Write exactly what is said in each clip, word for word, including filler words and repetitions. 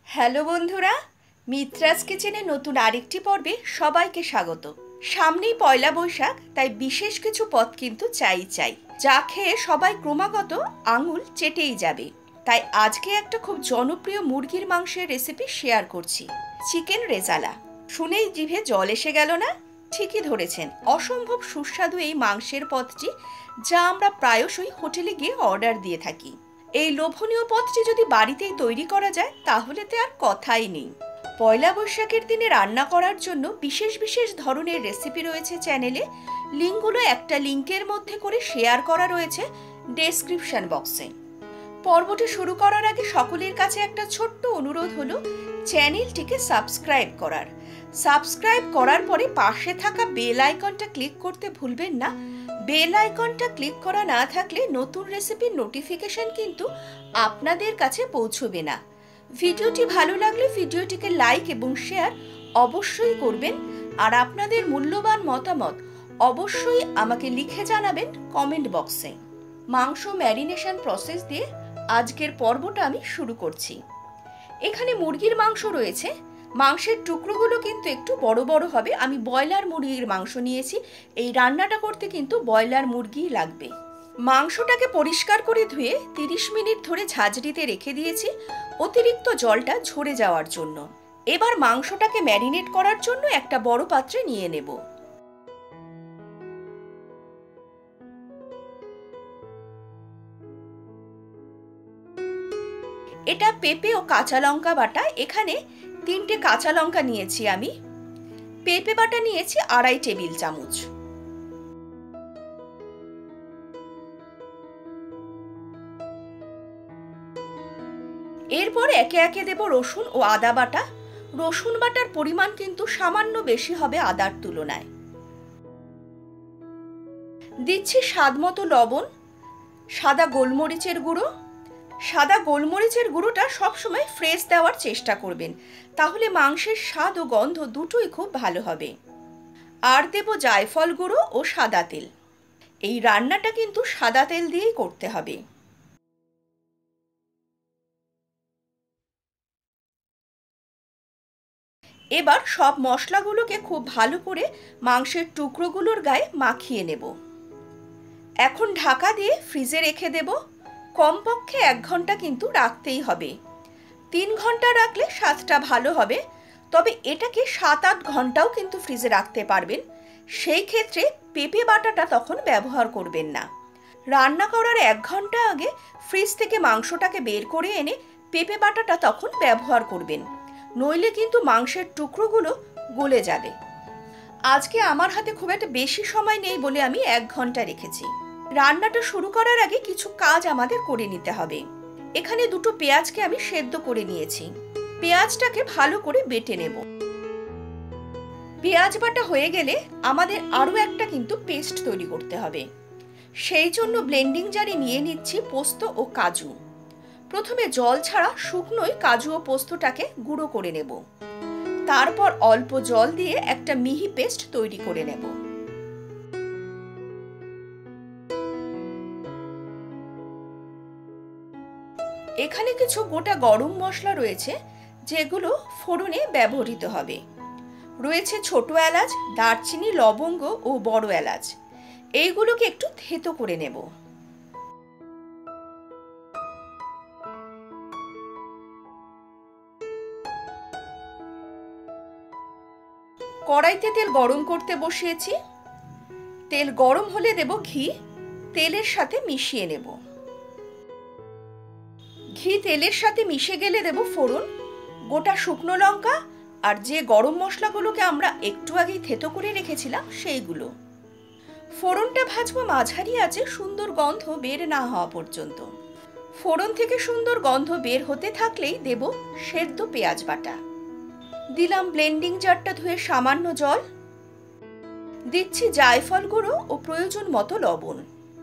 Hello বন্ধুরা, মিত্রাস কিচেনে নতুন আরেকটি পর্বে সবাইকে স্বাগত। সামনেই পয়লা বৈশাখ, তাই বিশেষ কিছু পদ কিন্তু চাই চাই যা খেয়ে সবাই ক্রমাগত আঙুল চেটেই যাবে। তাই আজকে একটা খুব জনপ্রিয় মুরগির মাংসের রেসিপি শেয়ার করছি, চিকেন রেজালা। শুনেই জিভে জল এসে গেল না? ঠিকই ধরেছেন, অসম্ভব সুস্বাদু এই মাংসের পদটি, যা আমরা প্রায়শই হোটেলে গিয়ে অর্ডার দিয়ে থাকি। এই লোভনীয় পদটি যদি বাড়িতেই তৈরি করা যায় তাহলে তো আর কথাই নেই। পয়লা বৈশাখের দিনে রান্না করার জন্য বিশেষ বিশেষ ধরনের রেসিপি রয়েছে চ্যানেলে। লিঙ্কগুলো একটা লিঙ্কের মধ্যে করে শেয়ার করা রয়েছে ডেসক্রিপশন বক্সে। পর্বটি শুরু করার আগে সকলের কাছে একটা ছোট্ট অনুরোধ হলো চ্যানেলটিকে সাবস্ক্রাইব করার। সাবস্ক্রাইব করার পরে পাশে থাকা বেল আইকনটা ক্লিক করতে ভুলবেন না। বেল আইকনটা ক্লিক করা না থাকলে নতুন রেসিপির নোটিফিকেশন কিন্তু আপনাদের কাছে পৌঁছবে না। ভিডিওটি ভালো লাগলে ভিডিওটিকে লাইক এবং শেয়ার অবশ্যই করবেন, আর আপনাদের মূল্যবান মতামত অবশ্যই আমাকে লিখে জানাবেন কমেন্ট বক্সে। মাংস ম্যারিনেশন প্রসেস দিয়ে আজকের পর্বটা আমি শুরু করছি। এখানে মুরগির মাংস রয়েছে, মাংসের টুকরোগুলো কিন্তু একটু বড় বড় হবে। আমি ব্রয়লার মুরগির মাংস নিয়েছি, এই রান্নাটা করতে কিন্তু ব্রয়লার মুরগিই লাগবে। মাংসটাকে পরিষ্কার করে ধুয়ে তিরিশ মিনিট ধরে ঝাঁঝরিতে রেখে দিয়েছি অতিরিক্ত জলটা ঝরে যাওয়ার জন্য। এবার মাংসটাকে ম্যারিনেট করার জন্য একটা বড় পাত্রে নিয়ে নেব। এটা পেঁপে ও কাঁচা লঙ্কা বাটা। এখানে তিনটে কাঁচা লঙ্কা নিয়েছি আমি। পেঁপে বাটা নিয়েছি আড়াই টেবিল চামচ। এরপর একে একে দেব রসুন ও আদা বাটা। রসুন বাটার পরিমাণ কিন্তু সামান্য বেশি হবে আদার তুলনায়। দিচ্ছি স্বাদ মতো লবণ, সাদা গোলমরিচের গুঁড়ো। সাদা গোলমরিচের গুঁড়োটা সবসময় ফ্রেশ দেওয়ার চেষ্টা করবেন, তাহলে মাংসের স্বাদ ও গন্ধ দুটোই খুব ভালো হবে। আর দেব জায়ফল গুঁড়ো ও সাদা তেল। এই রান্নাটা কিন্তু সাদা তেল দিয়েই করতে হবে। এবার সব মশলাগুলোকে খুব ভালো করে মাংসের টুকরোগুলোর গায়ে মাখিয়ে নেব। এখন ঢাকা দিয়ে ফ্রিজে রেখে দেব। কমপক্ষে এক ঘন্টা কিন্তু রাখতেই হবে। তিন ঘন্টা রাখলে স্বাদটা ভালো হবে, তবে এটাকে সাত আট ঘন্টাও কিন্তু ফ্রিজে রাখতে পারবেন। সেই ক্ষেত্রে পেঁপে বাটাটা তখন ব্যবহার করবেন না। রান্না করার এক ঘন্টা আগে ফ্রিজ থেকে মাংসটাকে বের করে এনে পেঁপে বাটাটা তখন ব্যবহার করবেন, নইলে কিন্তু মাংসের টুকরোগুলো গলে যাবে। আজকে আমার হাতে খুব একটা বেশি সময় নেই বলে আমি এক ঘন্টা রেখেছি। রান্নাটা শুরু করার আগে কিছু কাজ আমাদের করে নিতে হবে। এখানে দুটো পেঁয়াজকে আমি সেদ্ধ করে নিয়েছি। পেঁয়াজটাকে ভালো করে বেটে নেব। পেঁয়াজ বাটা হয়ে গেলে আমাদের আরও একটা কিন্তু পেস্ট তৈরি করতে হবে। সেই জন্য ব্লেন্ডিং জারে নিয়ে নিচ্ছি পোস্ত ও কাজু। প্রথমে জল ছাড়া শুকনোই কাজু ও পোস্তটাকে গুঁড়ো করে নেব। তারপর অল্প জল দিয়ে একটা মিহি পেস্ট তৈরি করে নেব। এখানে কিছু গোটা গরম মশলা রয়েছে, যেগুলো ফোড়নে ব্যবহৃত হবে। রয়েছে ছোট এলাচ, দারচিনি, লবঙ্গ ও বড় এলাচ। এইগুলোকে একটু থেতো করে নেব। কড়াইতে তেল গরম করতে বসিয়েছি। তেল গরম হলে দেব ঘি। তেলের সাথে মিশিয়ে নেব। ঘি তেলের সাথে মিশে গেলে দেব ফোড়ন, গোটা শুকনো লঙ্কা আর যে গরম মশলাগুলোকে আমরা একটু আগেই থেতো করে রেখেছিলাম সেইগুলো। ফোড়নটা ভাজবো মাঝারি আঁচে সুন্দর গন্ধ বের না হওয়া পর্যন্ত। ফোড়ন থেকে সুন্দর গন্ধ বের হতে থাকলেই দেব সেদ্ধ পেঁয়াজ বাটা। দিলাম ব্লেন্ডিং জারটা ধুয়ে সামান্য জল। দিচ্ছি জায়ফল গুঁড়ো ও প্রয়োজন মতো লবণ।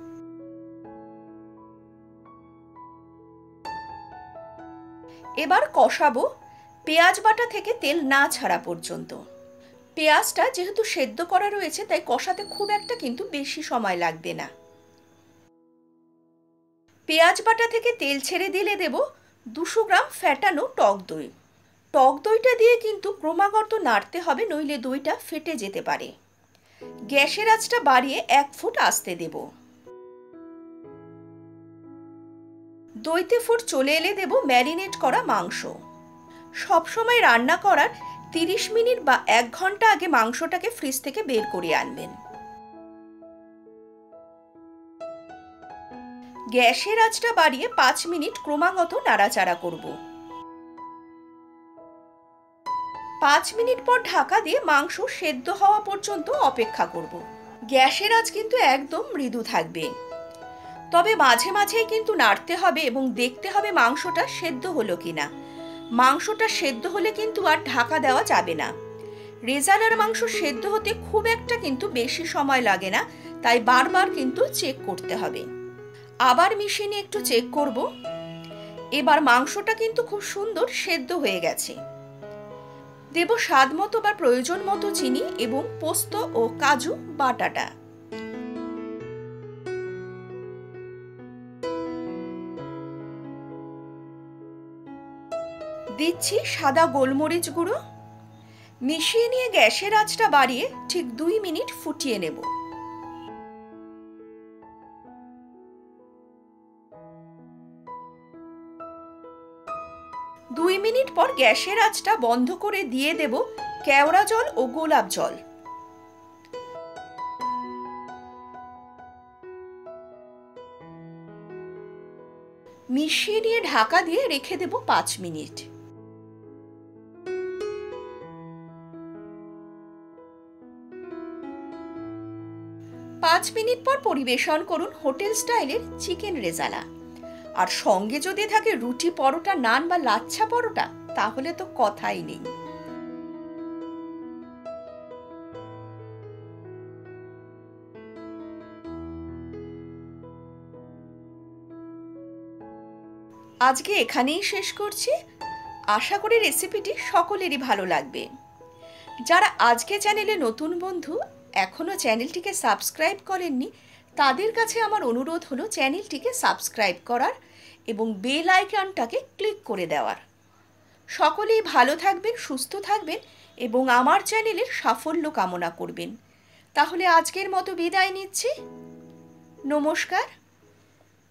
এবার কষাবো পেঁয়াজ বাটা থেকে তেল না ছাড়া পর্যন্ত। পেঁয়াজটা যেহেতু সেদ্ধ করা রয়েছে, তাই কষাতে খুব একটা কিন্তু বেশি সময় লাগবে না। পেঁয়াজ বাটা থেকে তেল ছেড়ে দিলে দেব দুশো গ্রাম ফ্যাটানো টক দই। টক দইটা দিয়ে কিন্তু ক্রমাগত নাড়তে হবে, নইলে দইটা ফেটে যেতে পারে। গ্যাসের আঁচটা বাড়িয়ে এক ফুট আস্তে দেব। দইতে ফুট চলে এলে দেব ম্যারিনেট করা মাংস। সবসময় রান্না করার তিরিশ মিনিট বা এক ঘন্টা আগে মাংসটাকে ফ্রিজ থেকে বের করে আনবেন। গ্যাসের আঁচটা বাড়িয়ে পাঁচ মিনিট ক্রমাগত নাড়াচাড়া করব। পাঁচ মিনিট পর ঢাকা দিয়ে মাংস সেদ্ধ হওয়া পর্যন্ত অপেক্ষা করব। গ্যাসের আঁচ কিন্তু একদম মৃদু থাকবে, তবে মাঝে মাঝেই কিন্তু নাড়তে হবে এবং দেখতে হবে মাংসটা সেদ্ধ হলো কিনা। মাংসটা সেদ্ধ হলে কিন্তু আর ঢাকা দেওয়া যাবে না। রেজালার মাংস সেদ্ধ হতে খুব একটা কিন্তু বেশি সময় লাগে না, তাই বারবার কিন্তু চেক করতে হবে। আবার মিশিয়ে নিয়ে একটু চেক করব। এবার মাংসটা কিন্তু খুব সুন্দর সেদ্ধ হয়ে গেছে। দেব স্বাদ মতো বা প্রয়োজন মতো চিনি এবং পোস্ত ও কাজু বাটাটা। দিচ্ছি সাদা গোলমরিচ গুঁড়ো। মিশিয়ে নিয়ে গ্যাসের আঁচটা বাড়িয়ে ঠিক দুই মিনিট ফুটিয়ে নেব। দুই মিনিট পর গ্যাসের আঁচটা বন্ধ করে দিয়ে দেব কেওড়া জল ও গোলাপ জল। মিশিয়ে নিয়ে ঢাকা দিয়ে রেখে দেব পাঁচ মিনিট। পাঁচ মিনিট পর পরিবেশন করুন হোটেল স্টাইলের চিকেন রেজালা। আর সঙ্গে যদি থাকে রুটি, পরোটা, নান বা লাচ্ছা পরোটা, তাহলে তো কথাই নেই। আজকে এখানেই শেষ করছি। আশা করি রেসিপিটি সকলেরই ভালো লাগবে। যারা আজকে চ্যানেলে নতুন বন্ধু, এখনো চ্যানেলটিকে সাবস্ক্রাইব করেননি, তাদের কাছে আমার অনুরোধ হলো চ্যানেলটিকে সাবস্ক্রাইব করার এবং বেল আইকনটাকে ক্লিক করে দেওয়ার। সকলেই ভালো থাকবেন, সুস্থ থাকবেন এবং আমার চ্যানেলের সাফল্য কামনা করবেন। তাহলে আজকের মতো বিদায় নিচ্ছি। নমস্কার।